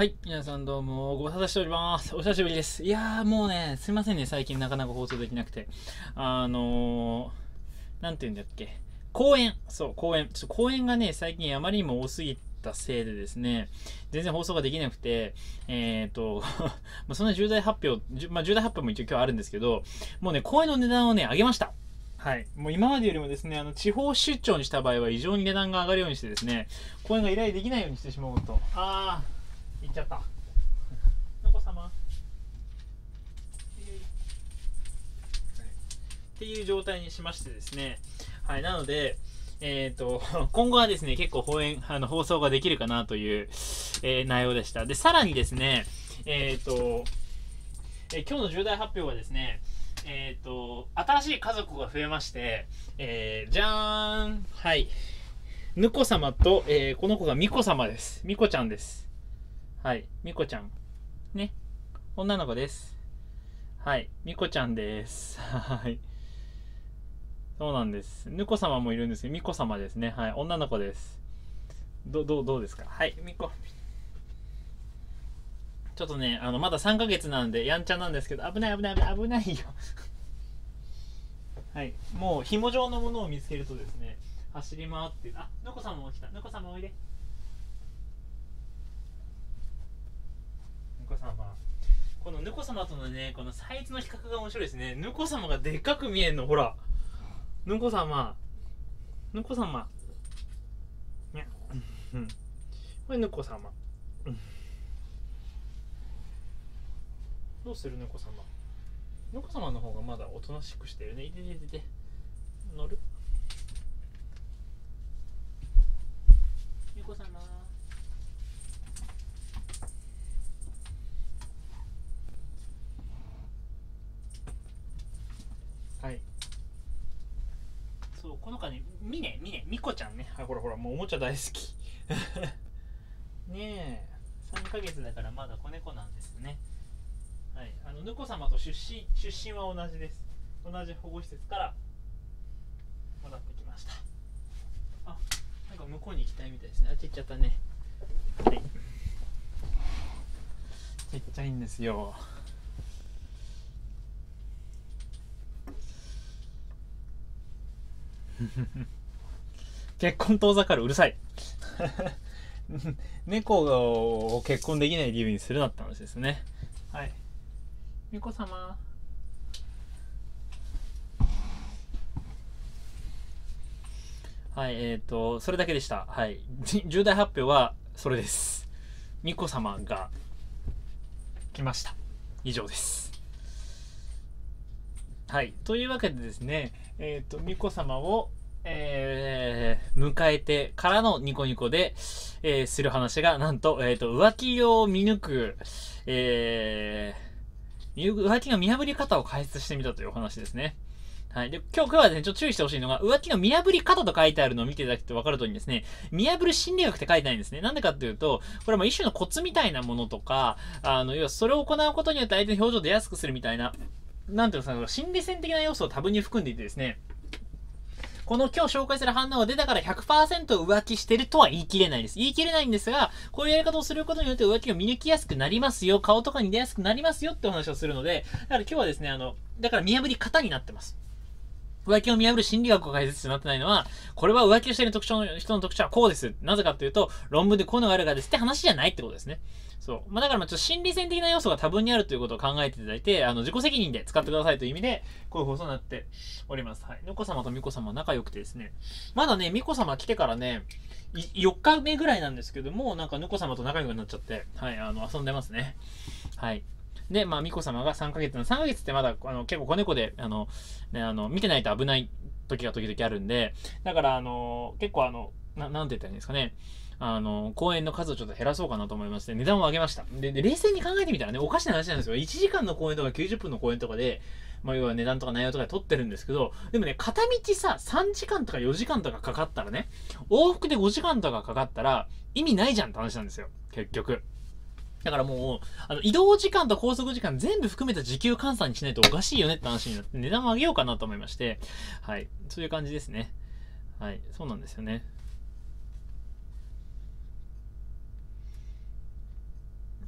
はい、皆さんどうもご無沙汰しております。お久しぶりです。いやーもうね、すいませんね、最近なかなか放送できなくて。なんて言うんだっけ。公演。そう、公演。ちょっと公演がね、最近あまりにも多すぎたせいでですね、全然放送ができなくて、まあそんな重大発表、まあ重大発表も一応今日あるんですけど、もうね、公演の値段をね、上げました。はい。もう今までよりもですね、地方出張にした場合は異常に値段が上がるようにしてですね、公演が依頼できないようにしてしまおうと。行っちゃった。のこ様っていう状態にしましてですね。はい。なので、今後はですね、結構放送ができるかなという、内容でした。で、さらにですね、今日の重大発表はですね、新しい家族が増えまして、じゃーん。はい。ぬこ様と、この子がみこ様です。みこちゃんです。はい。みこちゃん。ね。女の子です。はい。みこちゃんです。はい。そうなんです。ぬこ様もいるんですけど、みこ様ですね。はい。女の子です。どうですか？はい。みこ。ちょっとね、まだ3ヶ月なんで、やんちゃなんですけど、危ない危ない危ない危ないよ。はい。もう、紐状のものを見つけるとですね、走り回って、ぬこ様も来た。ぬこ様おいで。ぬこ様。このぬこ様とのね、このサイズの比較が面白いですね。ぬこ様がでっかく見えんの、ほら。ぬこ様。ぬこ様。にゃ。うん。これぬこ様。うん。どうするぬこ様。ぬこ様の方がまだおとなしくしてるね。いてててて。乗るぬこ様。はい。そう、この子ね、みこちゃんね。はい、ほらほら、もうおもちゃ大好き。ねえ。3ヶ月だからまだ子猫なんですね。はい。ぬこ様と出身は同じです。同じ保護施設からもらってきました。なんか向こうに行きたいみたいですね。ちっちゃったね。はい。ちっちゃいんですよ。結婚遠ざかるうるさい。猫を結婚できない理由にするなって話ですね。はい。みこ様。はい、それだけでした。はい。重大発表はそれです。みこ様が来ました。以上です。はい。というわけでですね、みこ様を、迎えてからのニコニコで、する話が、なんと、浮気を見抜く、浮気の見破り方を解説してみたというお話ですね。はい。で、今日はね、ちょっと注意してほしいのが、浮気の見破り方と書いてあるのを見ていただくと分かる通りにですね、見破る心理学って書いてないんですね。なんでかっていうと、これはもう一種のコツみたいなものとか、要はそれを行うことによって相手の表情を出やすくするみたいな、なんていうのかな、心理戦的な要素を多分に含んでいてですね、この今日紹介する反応が出たから100%浮気してるとは言い切れないです。言い切れないんですが、こういうやり方をすることによって浮気を見抜きやすくなりますよ。顔とかに出やすくなりますよってお話をするので、だから今日はですね、だから見破り方になってます。浮気を見破る心理学を解説してなってないのは、これは浮気をしている人の特徴はこうです。なぜかというと、論文でこういうのがあるからですって話じゃないってことですね。そう。まあ、だからちょっと心理戦的な要素が多分にあるということを考えていただいて、自己責任で使ってくださいという意味で、こういう放送になっております。はい。のこ様とみこ様仲良くてですね。まだね、みこ様来てからね、4日目ぐらいなんですけども、なんかぬこ様と仲良くなっちゃって、はい、遊んでますね。はい。で、まあ、みこ様が3ヶ月3ヶ月ってまだ、結構子猫で、見てないと危ない時が時々あるんで、だから、結構なんて言ったらいいんですかね。公演の数をちょっと減らそうかなと思いまして、値段を上げました。で、冷静に考えてみたらね、おかしな話なんですよ。1時間の公演とか90分の公演とかで、まあ、要は値段とか内容とかで撮ってるんですけど、でもね、片道さ、3時間とか4時間とかかかったらね、往復で5時間とかかかったら、意味ないじゃんって話なんですよ。結局。だからもう、移動時間と拘束時間全部含めた時給換算にしないとおかしいよねって話になって、値段を上げようかなと思いまして、はい。そういう感じですね。はい。そうなんですよね。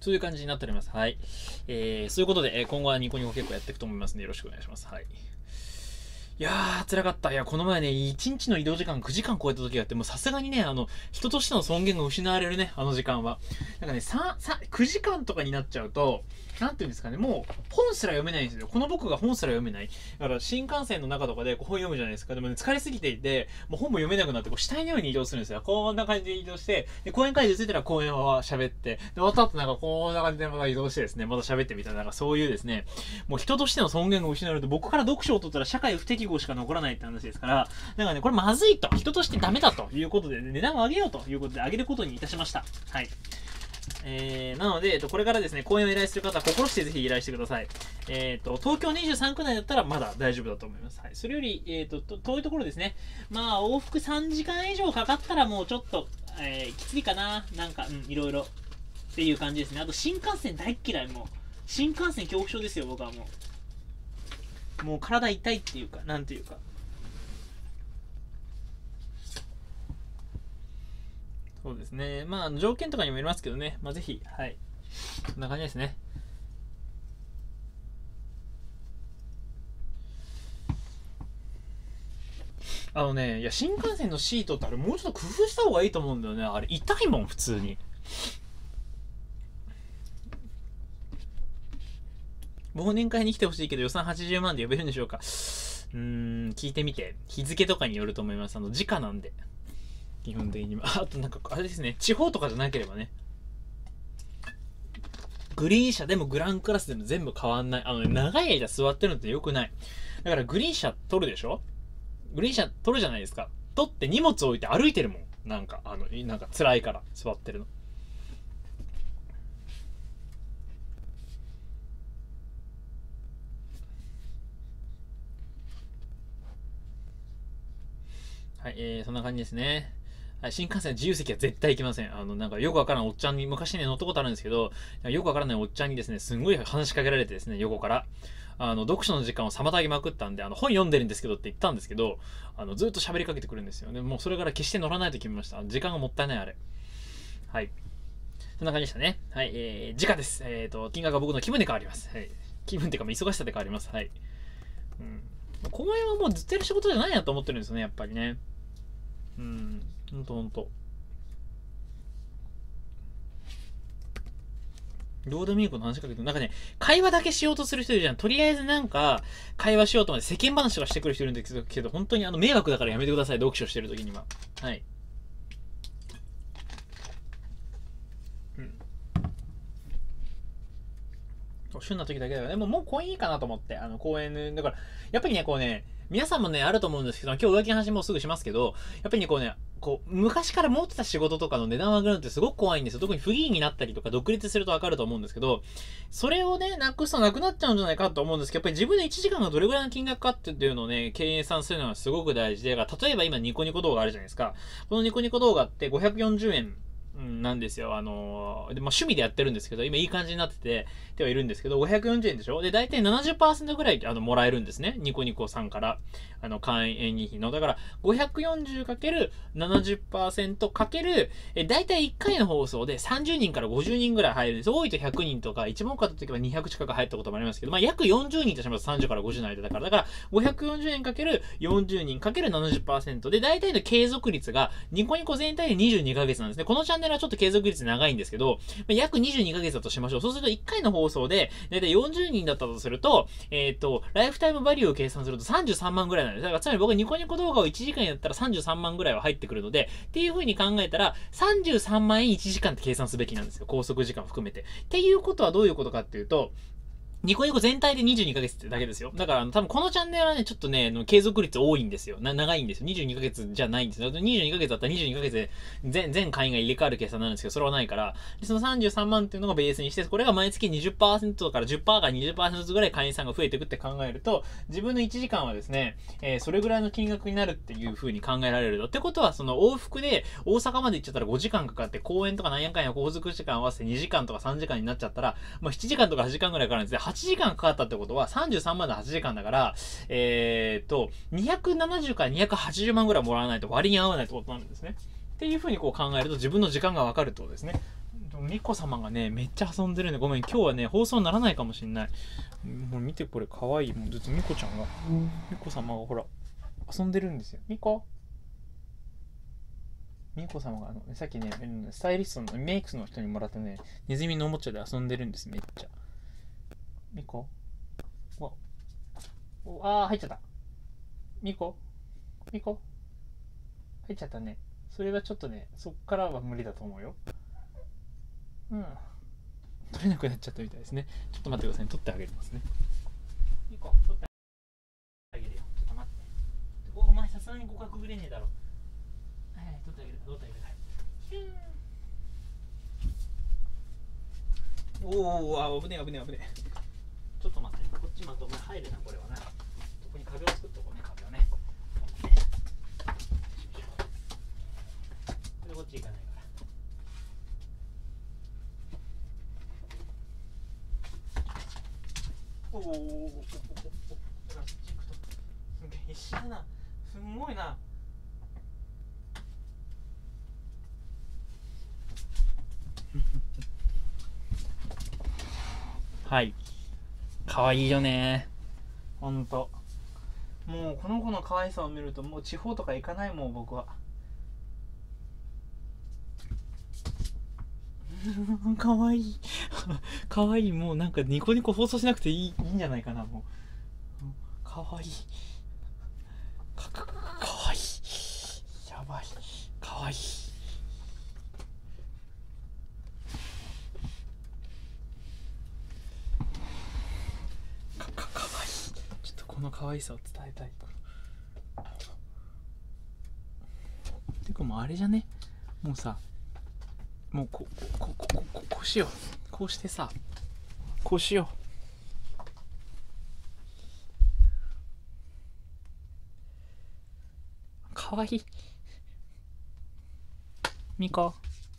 そういう感じになっております。はい。そういうことで、今後はニコニコ結構やっていくと思いますので、よろしくお願いします。はい。いやー、辛かった。いや、この前ね、1日の移動時間9時間超えた時があって、もうさすがにね、人としての尊厳が失われるね、あの時間は。なんかね、9時間とかになっちゃうと、なんていうんですかね、もう、本すら読めないんですよ。この僕が本すら読めない。だから、新幹線の中とかで本読むじゃないですか。でもね、疲れすぎていて、もう本も読めなくなって、こう、死体のように移動するんですよ。こんな感じで移動して、で、公園会場着いたら公園は喋って、で、終わった後なんかこんな感じでまた移動してですね、また喋ってみたいな、なんかそういうですね、もう人としての尊厳が失われると、僕から読書を取ったら社会不適合しか残らないって話ですから、だからね、これまずいと、人としてダメだということで、値段を上げようということで、上げることにいたしました。はい。なので、これからですね、講演を依頼する方は心してぜひ依頼してください。東京23区内だったらまだ大丈夫だと思います。はい。それより、遠いところですね。まあ、往復3時間以上かかったらもうちょっと、きついかな。なんか、いろいろ。っていう感じですね。あと、新幹線大っ嫌い。もう、新幹線恐怖症ですよ、僕はもう。もう体痛いっていうか、なんていうか。そうですね。まあ、条件とかにもよりますけどね。まあ、ぜひ、はい。こんな感じですね。いや、新幹線のシートってあれもうちょっと工夫した方がいいと思うんだよね。あれ、痛いもん、普通に。忘年会に来てほしいけど予算80万で呼べるんでしょうか。聞いてみて。日付とかによると思います。時価なんで。基本的には。あとなんか、あれですね。地方とかじゃなければね。グリーン車でもグランクラスでも全部変わんない。長い間座ってるのって良くない。だからグリーン車取るでしょ？グリーン車取るじゃないですか。取って荷物置いて歩いてるもん。なんか辛いから座ってるの。はい、そんな感じですね。はい、新幹線自由席は絶対行きません。なんかよくわからんおっちゃんに、昔ね乗ったことあるんですけど、よくわからないおっちゃんにですね、すんごい話しかけられてですね、横から。読書の時間を妨げまくったんで、本読んでるんですけどって言ったんですけど、ずっと喋りかけてくるんですよね。もうそれから決して乗らないと決めました。時間がもったいない、あれ。はい。そんな感じでしたね。はい、時価です。金額が僕の気分で変わります。はい。気分っていうか、忙しさで変わります。はい。うん。公園はもうずっとやる仕事じゃないなと思ってるんですよね、やっぱりね。ほんとほんと。どうでもいいこと話しかけて、なんかね、会話だけしようとする人いるじゃん。とりあえずなんか、会話しようと思って世間話とかしてくる人いるんですけど、本当に迷惑だからやめてください、読書してる時には。はい。うん。旬な時だけだからね、もう公園いいかなと思って、公園ね、だから、やっぱりね、こうね、皆さんもね、あると思うんですけど、今日浮気の話もすぐしますけど、やっぱりね、昔から持ってた仕事とかの値段を上げるのってすごく怖いんですよ。特にフリーになったりとか、独立するとわかると思うんですけど、それをね、なくすとなくなっちゃうんじゃないかと思うんですけど、やっぱり自分の1時間がどれぐらいの金額かっていうのをね、計算するのがすごく大事で、例えば今ニコニコ動画あるじゃないですか。このニコニコ動画って540円なんですよ。趣味でやってるんですけど、今いい感じになっててはいるんですけど、540円でしょで、大体 70% ぐらい、もらえるんですね。ニコニコさんから、会員費の。だから、540×70% かける、大体1回の放送で30人から50人ぐらい入るんです。多いと100人とか、一番多かった時は200近く入ったこともありますけど、まあ、約40人とします。30から50の間だから。だから、540円かける40人かける 70% で、大体の継続率が、ニコニコ全体で22ヶ月なんですね。このチャンネルはちょっと継続率長いんですけど、約22ヶ月だとしましょう。そうすると1回の放送で、だいたい40人だったとすると、ライフタイムバリューを計算すると33万ぐらいなんです。だからつまり僕はニコニコ動画を1時間やったら33万ぐらいは入ってくるので、っていう風に考えたら、33万円1時間って計算すべきなんですよ。拘束時間含めて。っていうことはどういうことかっていうと、ニコニコ全体で22ヶ月ってだけですよ。だから多分このチャンネルはね、ちょっとね、継続率多いんですよ。長いんですよ。22ヶ月じゃないんですよ。22ヶ月だったら22ヶ月で全会員が入れ替わる計算なんですけど、それはないから、その33万っていうのがベースにして、これが毎月 20% から10%から 20% ずつぐらい会員さんが増えていくって考えると、自分の1時間はですね、それぐらいの金額になるっていう風に考えられると。ってことは、その往復で大阪まで行っちゃったら5時間かかって、公園とか何やかんや交通時間合わせて2時間とか3時間になっちゃったら、まあ7時間とか8時間ぐらいかかるんですね。8時間かかったってことは33万で8時間だから、270から280万ぐらいもらわないと割に合わないってことなんですね。っていう風にこう考えると自分の時間がわかるってことですね。 ミコ様がね、めっちゃ遊んでるんで、ごめん、今日はね、放送にならないかもしんない。もう見て、これ、かわいい。もうずっとミコちゃんが、ミコ様がほら、遊んでるんですよ。ミコ様がさっきね、スタイリストのメイクスの人にもらったね、ネズミのおもちゃで遊んでるんです、めっちゃ。ミコ入っちゃった。ミコ入っちゃったね。それはちょっとね、そっからは無理だと思うよ。取れなくなっちゃったみたいですね。ちょっと待ってくださいね。取ってあげますね。ミコ、取ってあげるよ。ちょっと待って。お前さすがに互角ぶれねえだろ。はい、取ってあげる。ヒューン。危ねえ。ちょっと待って。こっちまたお前入るな、これはな。ここに壁を作っとこうね、壁をね。これこっち行かないから。プラスチックと。すげえ必死だな。すんごいな。はい。かわいいよね。ほんと。もうこの子の可愛さを見るともう地方とか行かないもん、僕は。かわいい。かわいい。もうなんかニコニコ放送しなくていいんじゃないかな、もう。かわいい。かわいい。やばい。かわいい。かわいい。ちょっとこの可愛さを伝えたい。てかもうあれじゃね、もうさ、もうこうしよう。こうしてさ、こうしよう。かわいい。ミコ。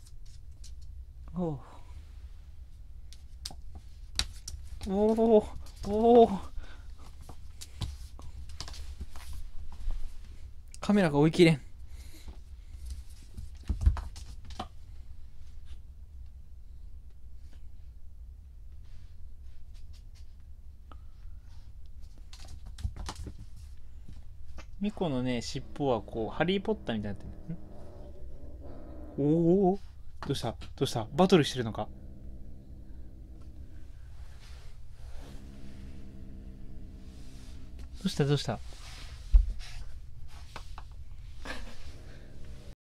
おお。カメラが追い切れん。ミコのね、尻尾はこう、ハリーポッターみたいになってる。おお。どうしたバトルしてるのか。どうした